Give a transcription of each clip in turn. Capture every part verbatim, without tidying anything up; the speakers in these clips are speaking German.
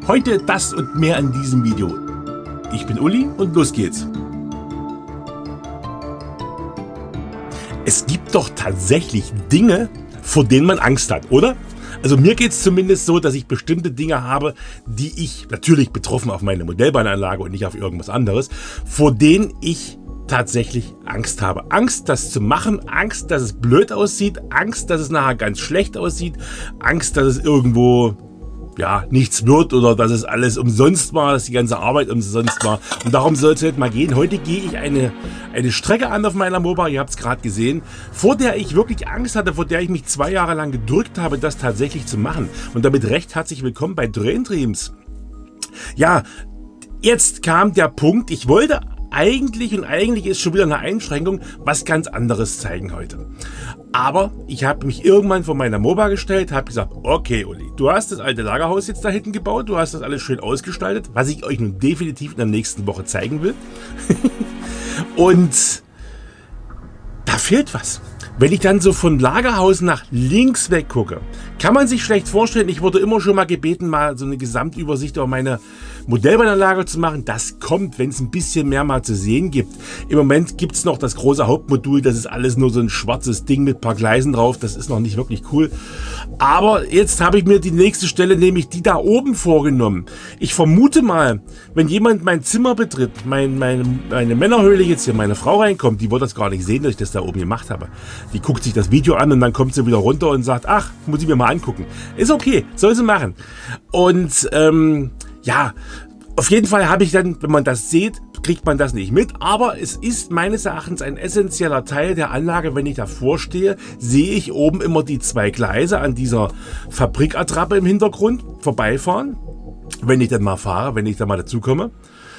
Heute das und mehr in diesem Video. Ich bin Uli und los geht's. Es gibt doch tatsächlich Dinge, vor denen man Angst hat, oder? Also mir geht es zumindest so, dass ich bestimmte Dinge habe, die ich, natürlich betroffen auf meine Modellbahnanlage und nicht auf irgendwas anderes, vor denen ich tatsächlich Angst habe. Angst, das zu machen, Angst, dass es blöd aussieht, Angst, dass es nachher ganz schlecht aussieht, Angst, dass es irgendwo ja nichts wird oder dass es alles umsonst war, dass die ganze Arbeit umsonst war. Und darum soll es heute mal gehen. Heute gehe ich eine, eine Strecke an auf meiner Moba, ihr habt es gerade gesehen, vor der ich wirklich Angst hatte, vor der ich mich zwei Jahre lang gedrückt habe, das tatsächlich zu machen. Und damit recht herzlich willkommen bei Train Dreams. Ja, jetzt kam der Punkt, ich wollte eigentlich, und eigentlich ist schon wieder eine Einschränkung, was ganz anderes zeigen heute. Aber ich habe mich irgendwann vor meiner Moba gestellt, habe gesagt, okay Uli, du hast das alte Lagerhaus jetzt da hinten gebaut, du hast das alles schön ausgestaltet, was ich euch nun definitiv in der nächsten Woche zeigen will. Und da fehlt was. Wenn ich dann so von Lagerhaus nach links weg gucke, kann man sich schlecht vorstellen, ich wurde immer schon mal gebeten, mal so eine Gesamtübersicht über meine Modellbahnanlage zu machen. Das kommt, wenn es ein bisschen mehr mal zu sehen gibt. Im Moment gibt es noch das große Hauptmodul, das ist alles nur so ein schwarzes Ding mit ein paar Gleisen drauf, das ist noch nicht wirklich cool. Aber jetzt habe ich mir die nächste Stelle, nämlich die da oben, vorgenommen. Ich vermute mal, wenn jemand mein Zimmer betritt, mein, meine, meine Männerhöhle jetzt hier, meine Frau reinkommt, die wird das gar nicht sehen, dass ich das da oben gemacht habe. Die guckt sich das Video an und dann kommt sie wieder runter und sagt, ach, muss ich mir mal angucken. Ist okay, soll sie machen. Und ähm, ja, auf jeden Fall habe ich dann, wenn man das sieht, kriegt man das nicht mit. Aber es ist meines Erachtens ein essentieller Teil der Anlage. Wenn ich davor stehe, sehe ich oben immer die zwei Gleise an dieser Fabrikattrappe im Hintergrund vorbeifahren. Wenn ich dann mal fahre, wenn ich dann mal dazu komme.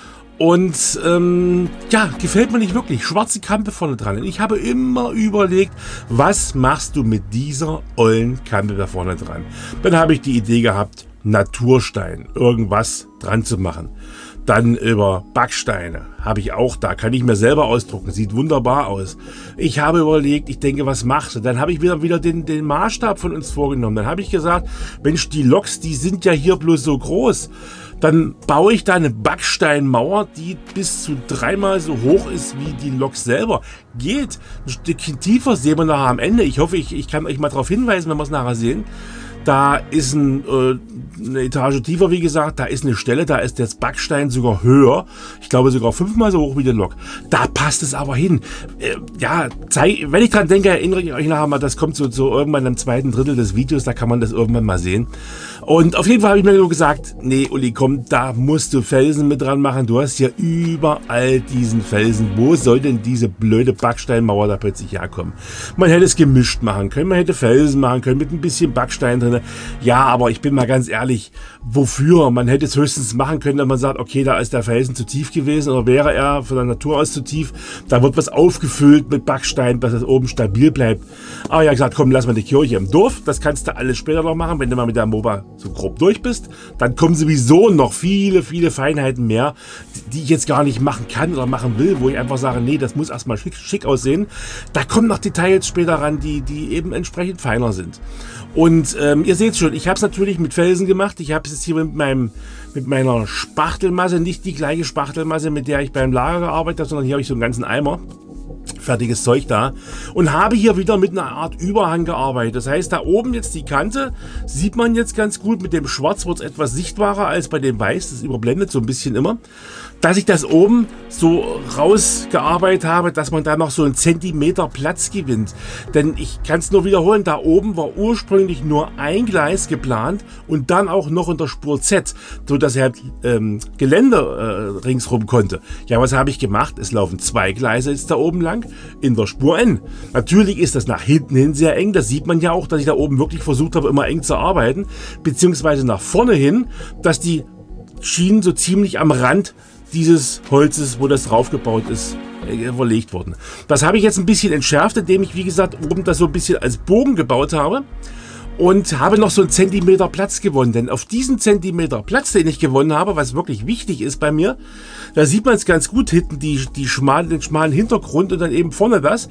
Und ähm, ja, gefällt mir nicht wirklich. Schwarze Kampe vorne dran. Und ich habe immer überlegt, was machst du mit dieser ollen Kampe da vorne dran? Dann habe ich die Idee gehabt, Naturstein, irgendwas dran zu machen. Dann über Backsteine habe ich auch da, kann ich mir selber ausdrucken, sieht wunderbar aus. Ich habe überlegt, ich denke, was machst du? Dann habe ich wieder, wieder den, den Maßstab von uns vorgenommen. Dann habe ich gesagt, Mensch, die Loks, die sind ja hier bloß so groß. Dann baue ich da eine Backsteinmauer, die bis zu dreimal so hoch ist wie die Lok selber. Geht. Ein Stückchen tiefer sehen wir nachher am Ende. Ich hoffe, ich, ich kann euch mal darauf hinweisen, wenn wir es nachher sehen. Da ist ein, äh, eine Etage tiefer, wie gesagt, da ist eine Stelle, da ist das Backstein sogar höher. Ich glaube sogar fünfmal so hoch wie die Lok. Da passt es aber hin. Äh, ja, zeig, wenn ich dran denke, erinnere ich euch nachher mal, das kommt so, so irgendwann im zweiten Drittel des Videos, da kann man das irgendwann mal sehen. Und auf jeden Fall habe ich mir nur gesagt, nee Uli, komm, da musst du Felsen mit dran machen. Du hast ja überall diesen Felsen. Wo soll denn diese blöde Backsteinmauer da plötzlich herkommen? Man hätte es gemischt machen können, man hätte Felsen machen können mit ein bisschen Backstein drin. Ja, aber ich bin mal ganz ehrlich, wofür? Man hätte es höchstens machen können, wenn man sagt, okay, da ist der Felsen zu tief gewesen oder wäre er von der Natur aus zu tief. Da wird was aufgefüllt mit Backstein, dass es oben stabil bleibt. Aber ja, gesagt, komm, lass mal die Kirche im Dorf. Das kannst du alles später noch machen, wenn du mal mit der Moba so grob durch bist. Dann kommen sowieso noch viele, viele Feinheiten mehr, die ich jetzt gar nicht machen kann oder machen will, wo ich einfach sage, nee, das muss erstmal schick, schick aussehen. Da kommen noch Details später ran, die, die eben entsprechend feiner sind. Und ähm, ihr seht schon, ich habe es natürlich mit Felsen gemacht. Ich habe es jetzt hier mit, meinem, mit meiner Spachtelmasse, nicht die gleiche Spachtelmasse, mit der ich beim Lager gearbeitet habe, sondern hier habe ich so einen ganzen Eimer. Fertiges Zeug da. Und habe hier wieder mit einer Art Überhang gearbeitet. Das heißt, da oben jetzt die Kante sieht man jetzt ganz gut. Mit dem Schwarz wird es etwas sichtbarer als bei dem Weiß. Das überblendet so ein bisschen immer. Dass ich das oben so rausgearbeitet habe, dass man da noch so einen Zentimeter Platz gewinnt. Denn ich kann es nur wiederholen, da oben war ursprünglich nur ein Gleis geplant und dann auch noch in der Spur Z, so dass er halt, ähm, Gelände äh, ringsrum konnte. Ja, was habe ich gemacht? Es laufen zwei Gleise jetzt da oben lang in der Spur N. Natürlich ist das nach hinten hin sehr eng, das sieht man ja auch, dass ich da oben wirklich versucht habe, immer eng zu arbeiten, beziehungsweise nach vorne hin, dass die Schienen so ziemlich am Rand dieses Holzes, wo das draufgebaut ist, verlegt wurden. Das habe ich jetzt ein bisschen entschärft, indem ich, wie gesagt, oben das so ein bisschen als Bogen gebaut habe und habe noch so einen Zentimeter Platz gewonnen. Denn auf diesen Zentimeter Platz, den ich gewonnen habe, was wirklich wichtig ist bei mir, da sieht man es ganz gut hinten, die, die schmalen, den schmalen Hintergrund und dann eben vorne das.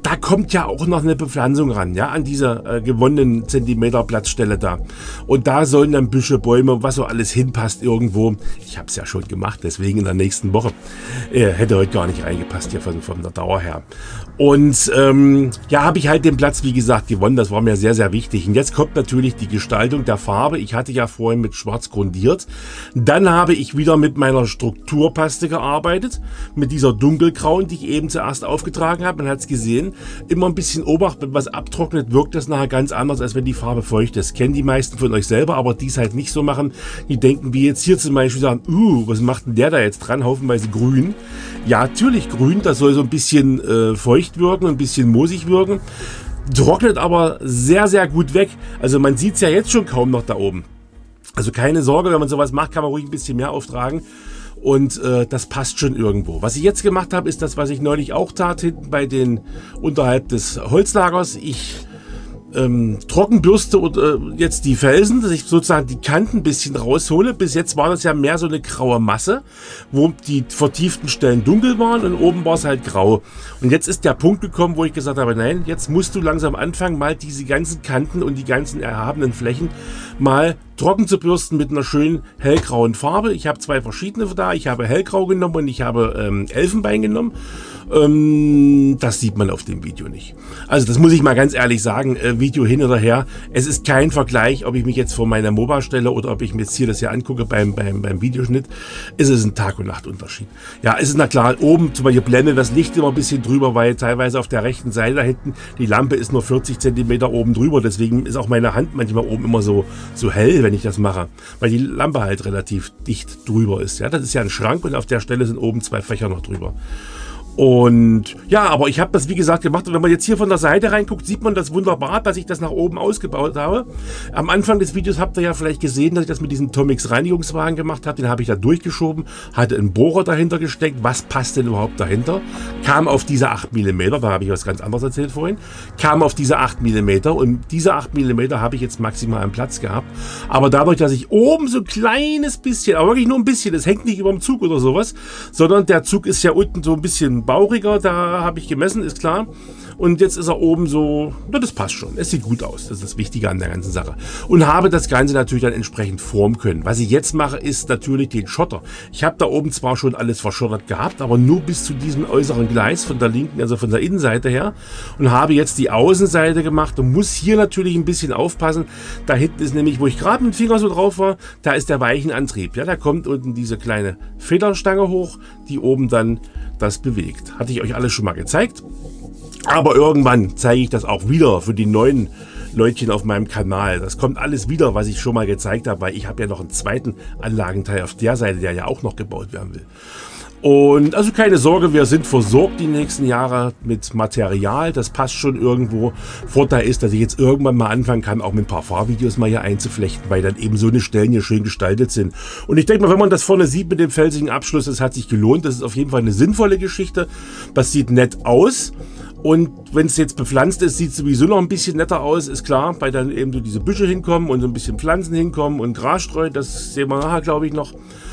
da kommt ja auch noch eine Bepflanzung ran, ja, an dieser äh, gewonnenen Zentimeter Platzstelle da. Und da sollen dann Büsche, Bäume, was so alles hinpasst irgendwo. Ich habe es ja schon gemacht, deswegen in der nächsten Woche. Äh, hätte heute gar nicht reingepasst hier von, von der Dauer her. Und ähm, ja, habe ich halt den Platz, wie gesagt, gewonnen. Das war mir sehr, sehr wichtig. Und jetzt kommt natürlich die Gestaltung der Farbe. Ich hatte ja vorhin mit Schwarz grundiert. Dann habe ich wieder mit meiner Strukturpaste gearbeitet, mit dieser dunkelgrauen, die ich eben zuerst aufgetragen habe. Man hat es gesehen. Immer ein bisschen Obacht, wenn was abtrocknet, wirkt das nachher ganz anders, als wenn die Farbe feucht ist. Kennen die meisten von euch selber, aber die es halt nicht so machen. Die denken, wie jetzt hier zum Beispiel, sagen, uh, was macht denn der da jetzt dran? Haufenweise grün. Ja, natürlich grün, das soll so ein bisschen äh, feucht wirken, ein bisschen moosig wirken. Trocknet aber sehr, sehr gut weg. Also man sieht es ja jetzt schon kaum noch da oben. Also keine Sorge, wenn man sowas macht, kann man ruhig ein bisschen mehr auftragen. Und äh, das passt schon irgendwo. Was ich jetzt gemacht habe, ist das, was ich neulich auch tat, hinten bei den, unterhalb des Holzlagers. Ich ähm, trockenbürste und, äh, jetzt die Felsen, dass ich sozusagen die Kanten ein bisschen raushole. Bis jetzt war das ja mehr so eine graue Masse, wo die vertieften Stellen dunkel waren und oben war es halt grau. Und jetzt ist der Punkt gekommen, wo ich gesagt habe, nein, jetzt musst du langsam anfangen, mal diese ganzen Kanten und die ganzen erhabenen Flächen mal trocken zu bürsten mit einer schönen hellgrauen Farbe. Ich habe zwei verschiedene da. Ich habe hellgrau genommen und ich habe ähm, Elfenbein genommen. Ähm, das sieht man auf dem Video nicht. Also das muss ich mal ganz ehrlich sagen. Äh, Video hin oder her. Es ist kein Vergleich, ob ich mich jetzt vor meiner MOBA stelle oder ob ich mir jetzt hier das hier angucke beim, beim, beim Videoschnitt. Es ist ein Tag- und Nachtunterschied. Ja, es ist na klar, oben zum Beispiel blende das Licht immer ein bisschen drüber, weil teilweise auf der rechten Seite da hinten die Lampe ist nur vierzig Zentimeter oben drüber. Deswegen ist auch meine Hand manchmal oben immer so, so hell, wenn ich das mache, weil die Lampe halt relativ dicht drüber ist. Ja, das ist ja ein Schrank und auf der Stelle sind oben zwei Fächer noch drüber. Und ja, aber ich habe das wie gesagt gemacht und wenn man jetzt hier von der Seite reinguckt, sieht man das wunderbar, dass ich das nach oben ausgebaut habe. Am Anfang des Videos habt ihr ja vielleicht gesehen, dass ich das mit diesem Tomix Reinigungswagen gemacht habe. Den habe ich da durchgeschoben, hatte einen Bohrer dahinter gesteckt. Was passt denn überhaupt dahinter? Kam auf diese acht Millimeter, da habe ich was ganz anderes erzählt vorhin, kam auf diese acht Millimeter und diese acht Millimeter habe ich jetzt maximal am Platz gehabt. Aber dadurch, dass ich oben so ein kleines bisschen, aber wirklich nur ein bisschen, das hängt nicht über dem Zug oder sowas, sondern der Zug ist ja unten so ein bisschen bauriger, da habe ich gemessen, ist klar. Und jetzt ist er oben so, na, das passt schon. Es sieht gut aus, das ist das Wichtige an der ganzen Sache. Und habe das Ganze natürlich dann entsprechend formen können. Was ich jetzt mache, ist natürlich den Schotter. Ich habe da oben zwar schon alles verschottert gehabt, aber nur bis zu diesem äußeren Gleis von der linken, also von der Innenseite her. Und habe jetzt die Außenseite gemacht und muss hier natürlich ein bisschen aufpassen. Da hinten ist nämlich, wo ich gerade mit dem Finger so drauf war, da ist der Weichenantrieb. Ja, da kommt unten diese kleine Federstange hoch, die oben dann das bewegt. Hatte ich euch alles schon mal gezeigt. Aber irgendwann zeige ich das auch wieder für die neuen Leutchen auf meinem Kanal. Das kommt alles wieder, was ich schon mal gezeigt habe, weil ich habe ja noch einen zweiten Anlagenteil auf der Seite, der ja auch noch gebaut werden will. Und also keine Sorge, wir sind versorgt die nächsten Jahre mit Material. Das passt schon irgendwo. Vorteil ist, dass ich jetzt irgendwann mal anfangen kann, auch mit ein paar Fahrvideos mal hier einzuflechten, weil dann eben so eine Stellen hier schön gestaltet sind. Und ich denke mal, wenn man das vorne sieht mit dem felsigen Abschluss, das hat sich gelohnt. Das ist auf jeden Fall eine sinnvolle Geschichte. Das sieht nett aus. Und wenn es jetzt bepflanzt ist, sieht es sowieso noch ein bisschen netter aus, ist klar, weil dann eben so diese Büsche hinkommen und so ein bisschen Pflanzen hinkommen und Grasstreu, das sehen wir nachher, glaube ich, noch.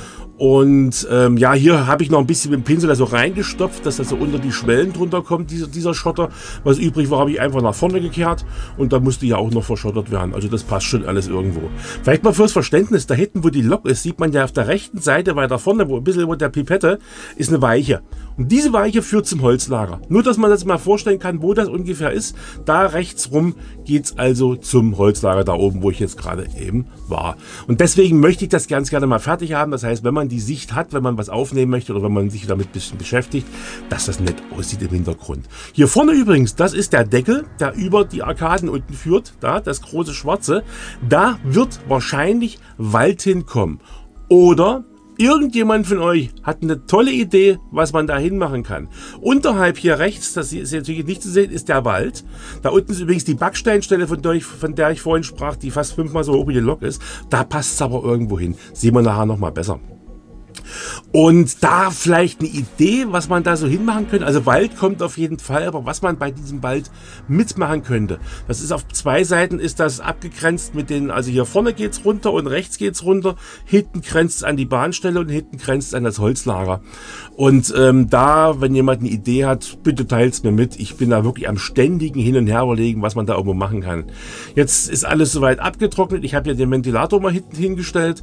Und ähm, ja, hier habe ich noch ein bisschen mit dem Pinsel also reingestopft, dass das so unter die Schwellen drunter kommt, dieser, dieser Schotter. Was übrig war, habe ich einfach nach vorne gekehrt und da musste ja auch noch verschottert werden. Also das passt schon alles irgendwo. Vielleicht mal fürs Verständnis, da hinten, wo die Lok ist, sieht man ja auf der rechten Seite weiter vorne, wo ein bisschen über der Pipette, ist eine Weiche. Und diese Weiche führt zum Holzlager. Nur, dass man das mal vorstellen kann, wo das ungefähr ist. Da rechts rum geht es also zum Holzlager da oben, wo ich jetzt gerade eben war. Und deswegen möchte ich das ganz gerne mal fertig haben. Das heißt, wenn man die Sicht hat, wenn man was aufnehmen möchte oder wenn man sich damit ein bisschen beschäftigt, dass das nett aussieht im Hintergrund. Hier vorne übrigens, das ist der Deckel, der über die Arkaden unten führt. Da, das große Schwarze. Da wird wahrscheinlich Wald hinkommen. Oder irgendjemand von euch hat eine tolle Idee, was man da hinmachen kann. Unterhalb hier rechts, das ist natürlich nicht zu sehen, ist der Wald. Da unten ist übrigens die Backsteinstelle, von der ich, von der ich vorhin sprach, die fast fünfmal so hoch wie die Lok ist. Da passt es aber irgendwo hin. Sehen wir nachher nochmal besser. Und da vielleicht eine Idee, was man da so hinmachen könnte. Also Wald kommt auf jeden Fall, aber was man bei diesem Wald mitmachen könnte. Das ist auf zwei Seiten ist das abgegrenzt mit den, also hier vorne geht's runter und rechts geht's runter. Hinten grenzt es an die Bahnstelle und hinten grenzt es an das Holzlager. Und ähm, da, wenn jemand eine Idee hat, bitte teilt es mir mit. Ich bin da wirklich am ständigen Hin und Her überlegen, was man da irgendwo machen kann. Jetzt ist alles soweit abgetrocknet. Ich habe ja den Ventilator mal hinten hingestellt.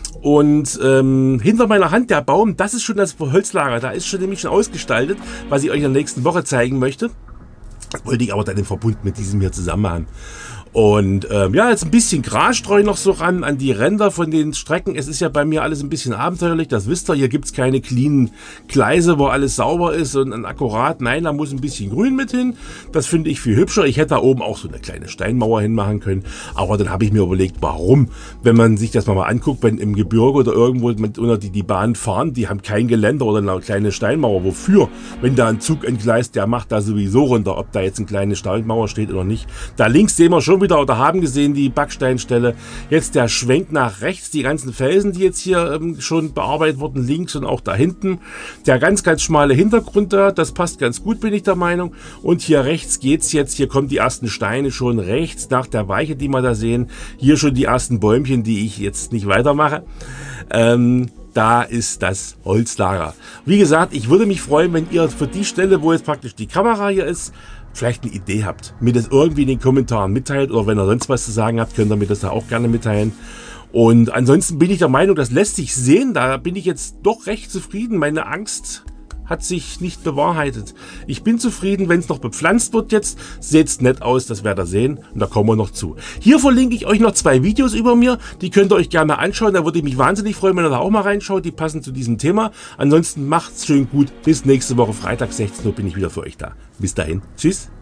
Und ähm, hinter meiner Hand der Baum, das ist schon das Holzlager, da ist schon nämlich schon ausgestaltet, was ich euch in der nächsten Woche zeigen möchte. Das wollte ich aber dann im Verbund mit diesem hier zusammen machen. Und ähm, ja, jetzt ein bisschen Grasstreu noch so ran an die Ränder von den Strecken. Es ist ja bei mir alles ein bisschen abenteuerlich, das wisst ihr. Hier gibt es keine cleanen Gleise, wo alles sauber ist und akkurat. Nein, da muss ein bisschen Grün mit hin. Das finde ich viel hübscher. Ich hätte da oben auch so eine kleine Steinmauer hinmachen können. Aber dann habe ich mir überlegt, warum? Wenn man sich das mal anguckt, wenn im Gebirge oder irgendwo mit unter die, die Bahn fahren, die haben kein Geländer oder eine kleine Steinmauer. Wofür? Wenn da ein Zug entgleist, der macht da sowieso runter, ob da jetzt eine kleine Steinmauer steht oder nicht. Da links sehen wir schon wieder oder haben gesehen die Backsteinstelle. Jetzt der Schwenk nach rechts, die ganzen Felsen, die jetzt hier ähm, schon bearbeitet wurden, links und auch da hinten. Der ganz, ganz schmale Hintergrund da, das passt ganz gut, bin ich der Meinung. Und hier rechts geht's jetzt, hier kommen die ersten Steine schon rechts nach der Weiche, die wir da sehen. Hier schon die ersten Bäumchen, die ich jetzt nicht weitermache. Ähm, Da ist das Holzlager. Wie gesagt, ich würde mich freuen, wenn ihr für die Stelle, wo jetzt praktisch die Kamera hier ist, vielleicht eine Idee habt, mir das irgendwie in den Kommentaren mitteilt oder wenn ihr sonst was zu sagen habt, könnt ihr mir das da auch gerne mitteilen. Und ansonsten bin ich der Meinung, das lässt sich sehen, da bin ich jetzt doch recht zufrieden. Meine Angst hat sich nicht bewahrheitet. Ich bin zufrieden, wenn es noch bepflanzt wird jetzt. Sieht's nett aus, das werdet ihr sehen. Und da kommen wir noch zu. Hier verlinke ich euch noch zwei Videos über mir. Die könnt ihr euch gerne anschauen. Da würde ich mich wahnsinnig freuen, wenn ihr da auch mal reinschaut. Die passen zu diesem Thema. Ansonsten macht's schön gut. Bis nächste Woche Freitag sechzehn Uhr bin ich wieder für euch da. Bis dahin. Tschüss.